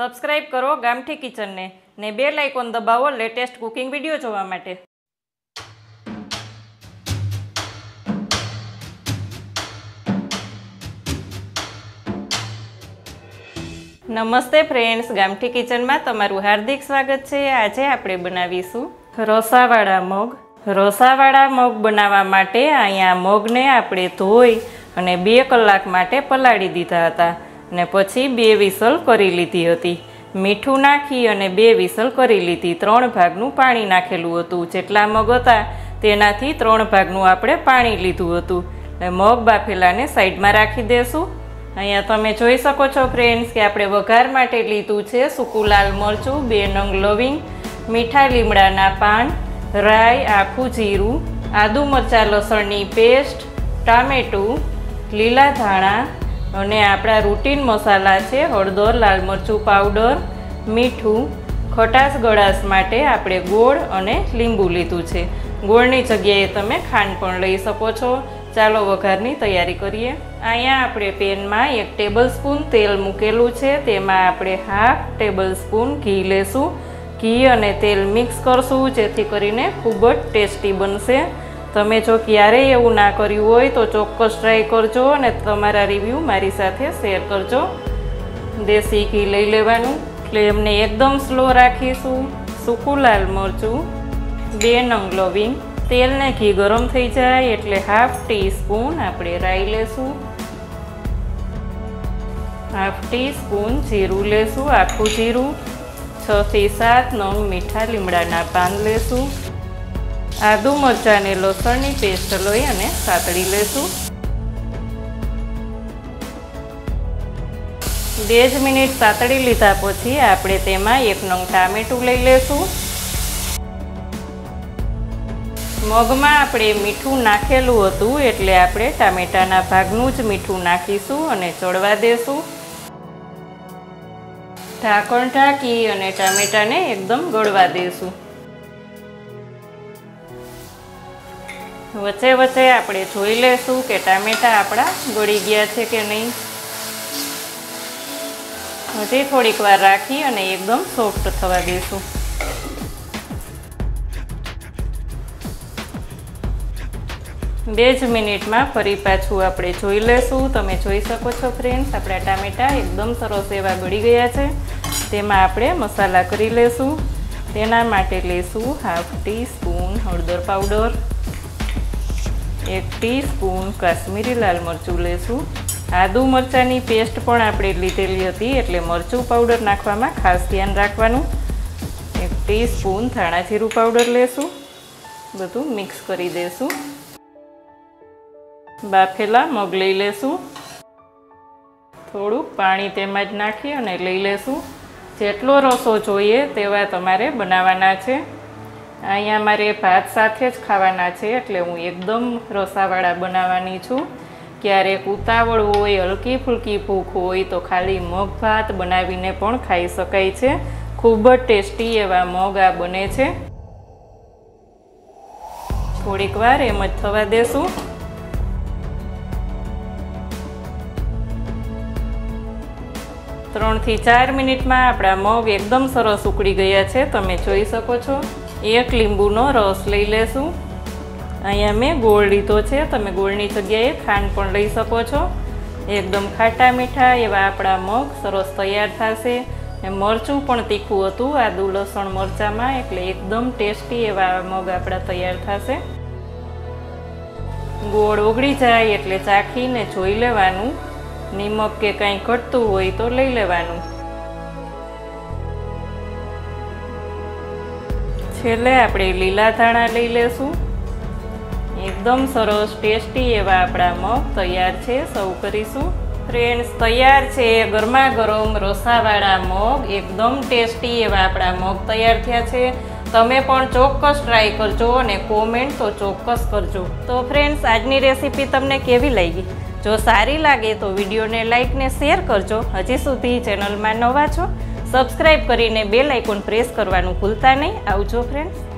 Subscribe કરો ગામઠી કિચનને ને બેલ આઇકોન દબાવો લેટેસ્ટ કુકિંગ વિડીયો જોવા માટે। નમસ્તે ફ્રેન્ડ્સ, ગામઠી કિચનમાં તમારું હાર્દિક સ્વાગત છે। આજે આપણે બનાવીશું રસાવાળા મગ। રસાવાળા મગ બનાવવા માટે અહીંયા મગને આપણે ધોઈ અને 2 કલાક માટે પલાળી દીધા હતા ને પછી 2 વિસલ કરી લીધી હતી। મીઠું નાખી અને 2 વિસલ કરી લીધી। 3 ભાગનું પાણી નાખેલું હતું। જેટલા મગ હતા તેનાથી 3 ભાગનું આપણે પાણી લીધું હતું। મગ બાફેલાને સાઈડમાં રાખી દેશું। અહીંયા તમે જોઈ શકો છો ફ્રેન્ડ્સ કે આપણે વઘાર માટે લીધું છે સૂકું લાલ મરચું, 2 નંગ લવિંગ, મીઠા લીમડાના પાન, રાઈ, આખું જીરું, આદુ મરચાં લસણની પેસ્ટ, ટામેટું, લીલા ધાણા અને આપણા રૂટીન મસાલા છે હળદર, લાલ મરચું પાવડર, મીઠું। ખટાશ ગળાશ માટે આપણે ગોળ અને લીંબુ લીધું છે। ગોળની જગ્યાએ તમે ખાંડ પણ લઈ શકો છો। ચાલો વઘારની તૈયારી કરીએ। અહીંયા આપણે પેનમાં 1 ટેબલ સ્પૂન તેલ મૂકેલું છે। તેમાં આપણે 1/2 ટેબલ સ્પૂન ઘી લેશું। ઘી અને તેલ મિક્સ કરશું જેથી કરીને ખૂબ જ ટેસ્ટી બનશે। તમે જો ક્યારેય એવું ના કર્યું હોય તો ચોક્કસ ટ્રાય કરજો અને તમારા રિવ્યૂ મારી સાથે શેર કરજો। દેશી ઘી લઈ લેવાનું। ફ્લેમને એકદમ સ્લો રાખીશું। સૂકું લાલ મરચું, 2 નંગ લવિંગ, તેલને ઘી ગરમ થઈ જાય એટલે 1/2 ટીસ્પૂન આપણે રાઈ લેશું। 1/2 ટીસ્પૂન જીરું લેશું, આખું જીરું। 6 થી 7 નંગ મીઠા લીમડાના પાન લેશું। આદુ મરચાં અને લસણની પેસ્ટ લઈ અને સાતળી લેશું। 2 જ મિનિટ સાતળી લીધા પછી આપણે તેમાં 1 નંગ ટામેટું લઈ લેશું। મગમાં આપણે મીઠું નાખેલું હતું એટલે આપણે ટામેટાના ભાગનું જ મીઠું નાખીશું અને ચડવા દેશું। ઢાંકણ ઢાંકી અને ટામેટાને એકદમ ગળવા દેશું। વચ્ચે વચ્ચે આપણે જોઈ લેશું કે ટામેટા આપણા ગળી ગયા છે કે નહીં। હજી થોડીક વાર રાખી અને એકદમ સોફ્ટ થવા દઈશું। 2 જ મિનિટમાં ફરી પાછું આપણે જોઈ લેશું। તમે જોઈ શકો છો ફ્રેન્ડ્સ, આપણા ટામેટા એકદમ સરસ એવા ગળી ગયા છે। તેમાં આપણે મસાલા કરી લેશું। તેના માટે લેશું 1/2 ટીસ્પૂન હળદર પાવડર, 1 ટીસ્પૂન કાશ્મીરી લાલ મરચું લેશું। આદુ મરચાંની પેસ્ટ પણ આપણે લીધેલી હતી એટલે મરચું પાવડર નાખવામાં ખાસ ધ્યાન રાખવાનું। 1 ટીસ્પૂન ધાણા જીરું પાવડર લેશું। બધું મિક્સ કરી દેશું। બાફેલા મગ લઈ લેશું। થોડુંક પાણી તેમાં જ નાખી અને લઈ લેશું। જેટલો રસો જોઈએ તેવા તમારે બનાવવાના છે। અહીંયા મારે ભાત સાથે જ ખાવાના છે એટલે હું એકદમ રસાવાળા બનાવવાની છું। ક્યારેક ઉતાવળ હોય, હલકી ફૂલકી ભૂખ હોય તો ખાલી મગ ભાત બનાવીને પણ ખાઈ શકાય છે। ખૂબ જ ટેસ્ટી એવા મગ આ બને છે। થોડીક વાર એમ જ થવા દેશું। ત્રણ થી 4 મિનિટમાં આપણા મગ એકદમ સરસ ઉકળી ગયા છે। તમે જોઈ શકો છો। 1 લીંબુનો રસ લઈ લેશું। અહીંયા મેં ગોળ લીધો છે, તમે ગોળની જગ્યાએ ખાંડ પણ લઈ શકો છો। એકદમ ખાટા મીઠા એવા આપણા મગ સરસ તૈયાર થશે। મરચું પણ તીખું હતું આદુ લસણ મરચાંમાં એટલે એકદમ ટેસ્ટી એવા મગ આપણા તૈયાર થશે। ગોળ ઓગળી જાય એટલે ચાખીને જોઈ લેવાનું। નિમક કે કંઈ ઘટતું હોય તો લઈ લેવાનું। છેલ્લે આપણે લીલા ધાણા લઈ લેશું। એકદમ સરસ ટેસ્ટી એવા આપણા મગ તૈયાર છે। સર્વ કરીશું। ફ્રેન્ડ્સ, તૈયાર છે ગરમા ગરમ રસાવાળા મગ। એકદમ ટેસ્ટી એવા આપણા મગ તૈયાર થયા છે। તમે પણ ચોક્કસ ટ્રાય કરજો અને કોમેન્ટ તો ચોક્કસ કરજો। તો ફ્રેન્ડ્સ, આજની રેસીપી તમને કેવી લાગી? જો સારી લાગે તો વિડીયોને લાઇક ને શેર કરજો। હજી સુધી ચેનલમાં નવા છો સબસ્ક્રાઈબ કરીને બેલ આઇકોન પ્રેસ કરવાનું ભૂલતા નહીં। આવજો ફ્રેન્ડ્સ।